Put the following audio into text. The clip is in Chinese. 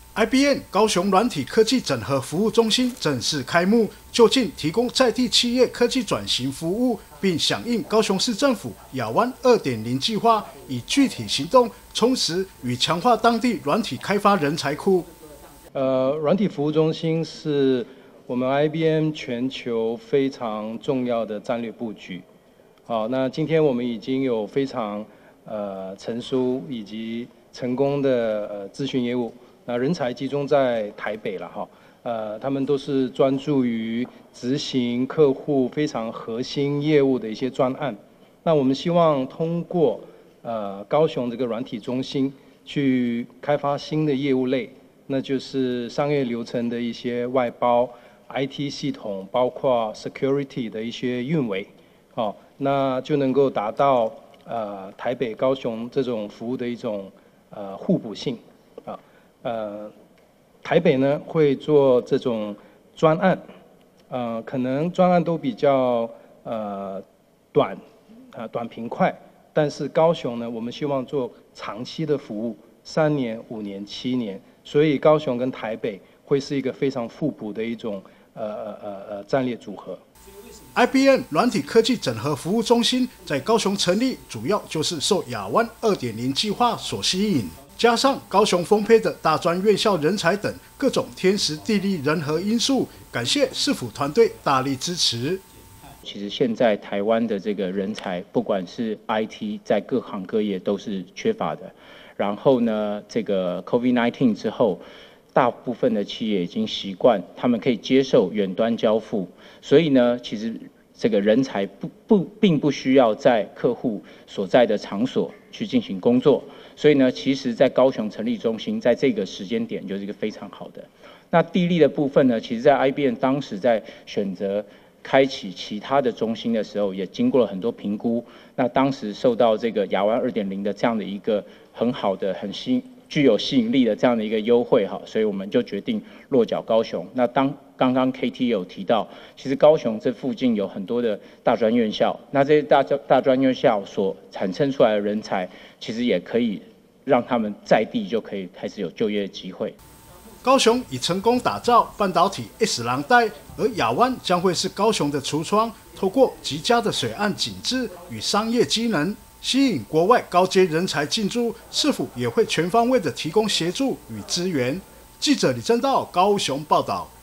IBM 高雄软体科技整合服务中心正式开幕，就近提供在地企业科技转型服务，并响应高雄市政府亚湾2.0计划，以具体行动充实与强化当地软体开发人才库。 软体服务中心是我们 IBM 全球非常重要的战略布局。好，那今天我们已经有非常成熟以及成功的咨询业务。那人才集中在台北了哈，他们都是专注于执行客户非常核心业务的一些专案。那我们希望通过高雄这个软体中心去开发新的业务类，那就是商业流程的一些外包、IT 系统，包括 security 的一些运维，好，那就能够达到台北、高雄这种服务的一种互补性。台北呢会做这种专案，可能专案都比较短平快，但是高雄呢，我们希望做长期的服务，3年、5年、7年，所以高雄跟台北会是一个非常互补的一种战略组合。 IBM 软体科技整合服务中心在高雄成立，主要就是受亚湾2.0计划所吸引。加上高雄丰沛的大专院校人才等各种天时地利人和因素，感谢市府团队大力支持。 其实现在台湾的这个人才，不管是 IT， 在各行各业都是缺乏的。然后呢，这个 COVID-19 之后，大部分的企业已经习惯，他们可以接受远端交付，所以呢，其实这个人才并不需要在客户所在的场所去进行工作。所以呢，其实在高雄成立中心，在这个时间点就是一个非常好的。那地利的部分呢，其实在 IBM 当时在选择开启其他的中心的时候，也经过了很多评估。那当时受到这个亚湾2.0的这样的一个很好的、具有吸引力的这样的一个优惠哈，所以我们就决定落脚高雄。那刚刚 KT 有提到，其实高雄这附近有很多的大专院校，那这些大专院校所产生出来的人才，其实也可以让他们在地就可以开始有就业机会。 高雄已成功打造半导体 S 廊带，而亚湾将会是高雄的橱窗，透过极佳的水岸景致与商业机能，吸引国外高阶人才进驻。市府也会全方位的提供协助与资源。记者李正道高雄报道。